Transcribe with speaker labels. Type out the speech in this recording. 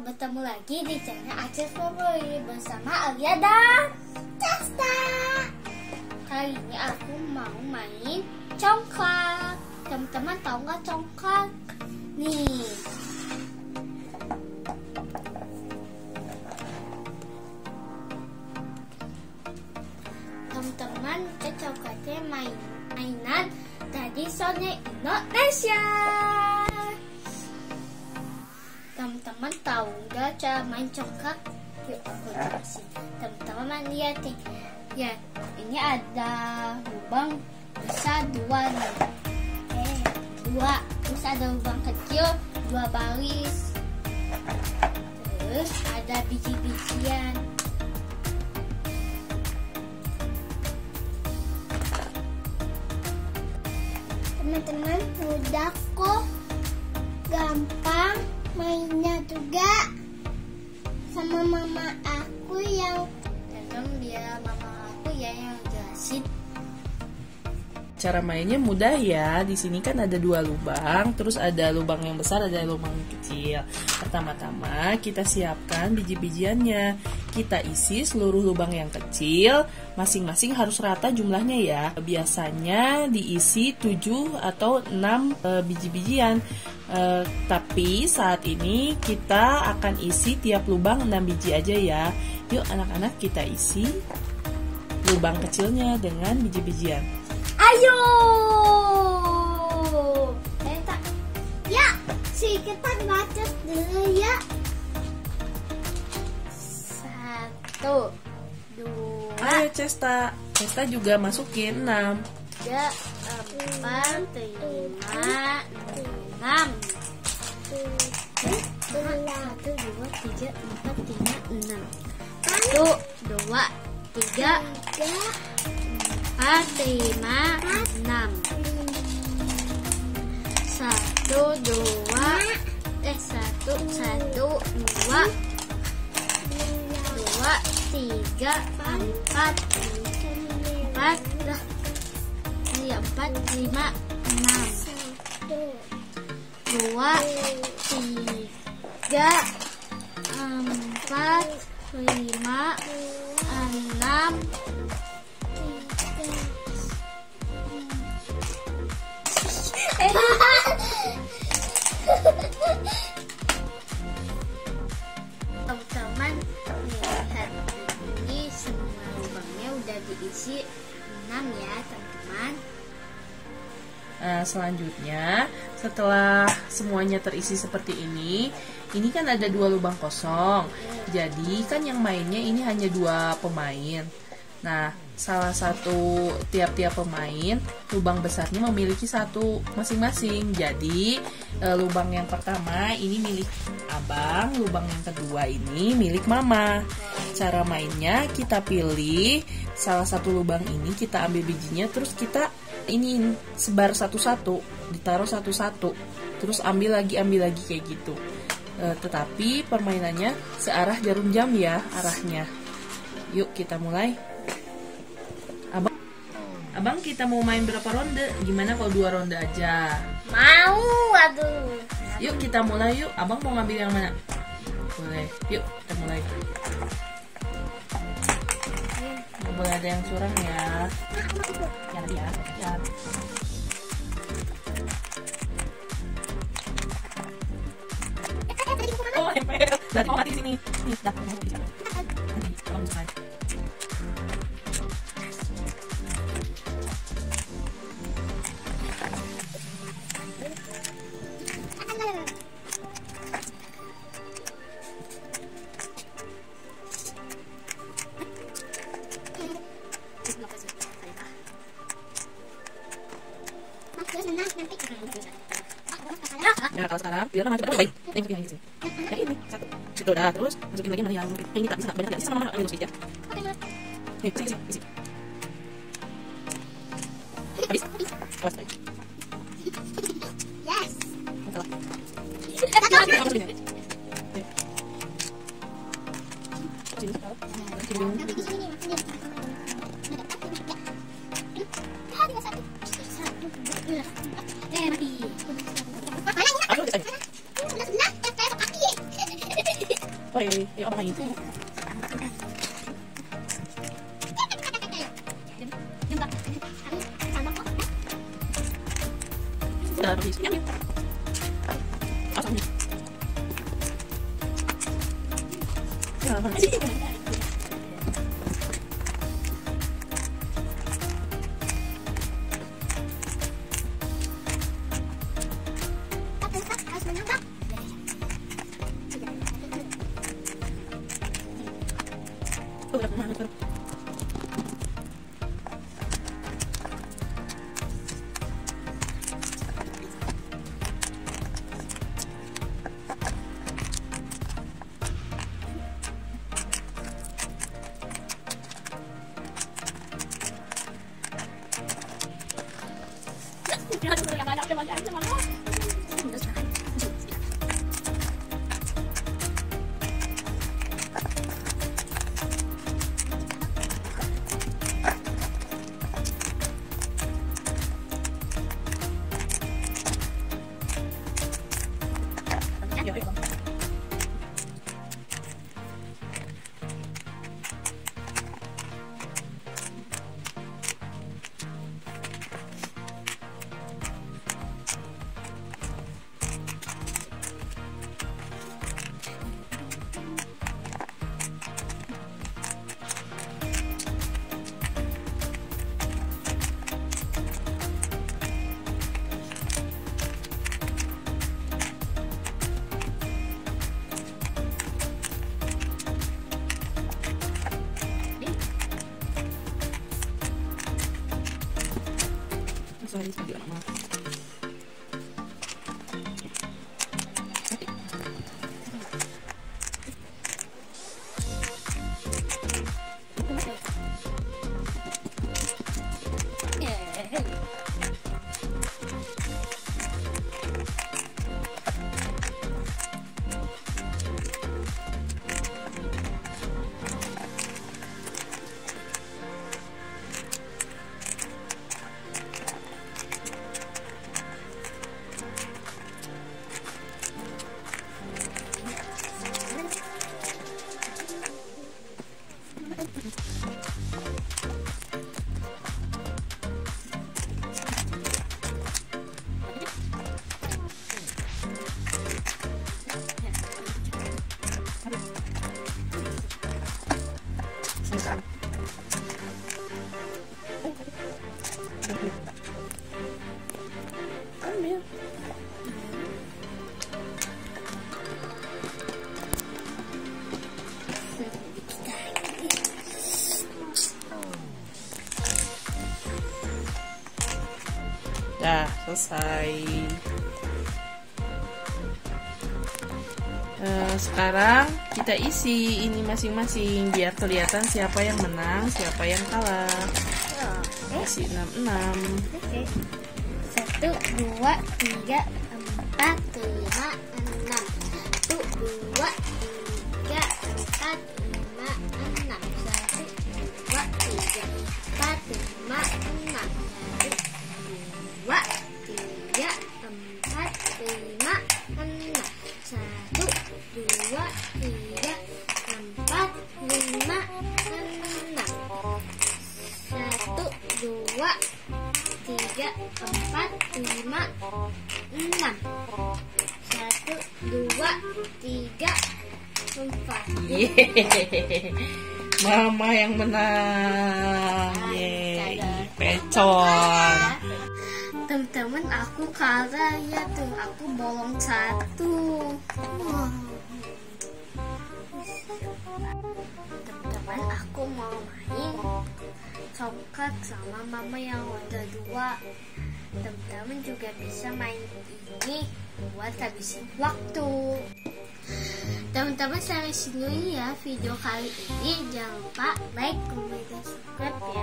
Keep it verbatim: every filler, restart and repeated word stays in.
Speaker 1: bertemu lagi di channel Aceh Favorit bersama Alia dan Cesta. Kali ini aku mau main congklak. Teman-teman tahu nggak congklak? Nih, teman-teman, congklaknya main mainan tradisional Indonesia. Teman-teman tahu nggak cara main congklak? Yuk aku jelasin. Teman-teman lihat nih, ya ini ada lubang besar dua nih, eh dua, terus ada lubang kecil dua baris, terus ada biji-bijian. Teman-teman mudah kok, gampang mainnya juga. Sama mama aku yang dan dia mama aku ya yang jelasin.
Speaker 2: Cara mainnya mudah ya. Di sini kan ada dua lubang, terus ada lubang yang besar, ada lubang yang kecil. Pertama-tama kita siapkan biji-bijiannya. Kita isi seluruh lubang yang kecil, masing-masing harus rata jumlahnya ya. Biasanya diisi tujuh atau enam e, biji-bijian. E, tapi saat ini kita akan isi tiap lubang enam biji aja ya. Yuk anak-anak, kita isi lubang kecilnya dengan biji-bijian.
Speaker 1: Ayo, kita ya, si kita baca dulu ya. Satu, dua,
Speaker 2: Ayo Cesta, Cesta juga masukin enam.
Speaker 1: tiga, empat, lima, enam. Satu, dua, tiga, empat, lima, enam. Satu, dua, tiga, empat, lima, enam. Satu, dua, eh satu, satu, dua, dua, tiga, empat, empat, dah, ini empat, lima, enam. Dua, tiga, empat, lima, enam. Teman-teman lihat, ini semua lubangnya udah diisi enam ya teman-teman.
Speaker 2: Nah, selanjutnya setelah semuanya terisi seperti ini, ini kan ada dua lubang kosong. Jadi kan yang mainnya ini hanya dua pemain. Nah, salah satu tiap-tiap pemain lubang besarnya memiliki satu masing-masing. Jadi e, lubang yang pertama ini milik abang, lubang yang kedua ini milik mama. Cara mainnya kita pilih salah satu lubang ini, kita ambil bijinya, terus kita ini sebar satu-satu, ditaruh satu-satu, terus ambil lagi ambil lagi kayak gitu. E, tetapi permainannya searah jarum jam ya arahnya. Yuk kita mulai. Abang, abang kita mau main berapa ronde? Gimana kalau dua ronde aja?
Speaker 1: Mau, aduh.
Speaker 2: Yuk kita mulai yuk. Abang mau ngambil yang mana? Boleh. Yuk kita mulai. Nggak boleh ada yang curang ya. Ya ya. Ya. Oh, nempel. Berarti mau mati di sini. Nih, dah. Nanti, abang selesai. Ya kalau sekarang biar maju baik. Yang ini sini. Yang ini satu. Situ dah, terus masukin lagi mana yang yang ini tak bisa, banyak tak bisa, sama mama ambil sedikit ya. Nih, sini sini sini. Habis. Awas lagi.
Speaker 1: Yes.
Speaker 2: Salah. Sini.
Speaker 1: Eh, mati.
Speaker 2: Aku bisa. Ayo Om main. Udah habis. Yum, yum. Awesome. Ya, makasih. Oh, udah kemana tuh? Sorry, sorry, anak mama. Ambil. Dah selesai. Uh, sekarang kita isi ini masing-masing biar kelihatan siapa yang menang, siapa yang kalah. Isi enam enam.
Speaker 1: Oke. Satu, dua, tiga, empat, lima, enam. Satu, dua, tiga, empat, lima, enam. Satu, dua, tiga, empat, lima, enam. Dua, tiga, empat, lima, enam. Satu, dua, tiga, empat, lima, enam. Satu, dua, tiga, empat, lima, enam. Satu, dua, tiga, empat.
Speaker 2: Yeay, Mama yang menang. Yeay, pecon.
Speaker 1: Teman-teman, aku kalah ya tuh, aku bolong satu. Wow. Teman-teman, aku mau main congkak sama mama yang udah dua. Teman-teman juga bisa main ini buat habisin waktu. Teman-teman, sampai sini ya video kali ini. Jangan lupa like, comment, dan subscribe ya.